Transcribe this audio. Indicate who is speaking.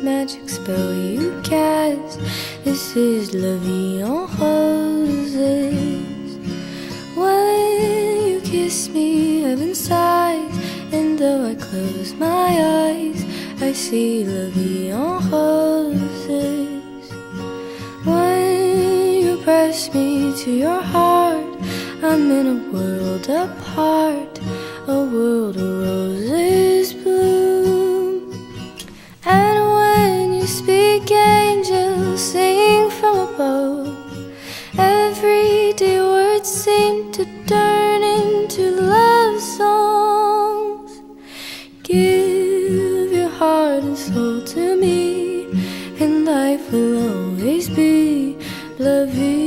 Speaker 1: magic spell you cast. This is la vie en roses. When you kiss me, heaven sighs, and though I close my eyes, I see la vie en roses. When you press me to your heart, I'm in a world apart, a world of roses bloom. And when you speak, angels sing from above. Everyday words seem to turn into love songs. Give your heart and soul to me, and life will always be la vie.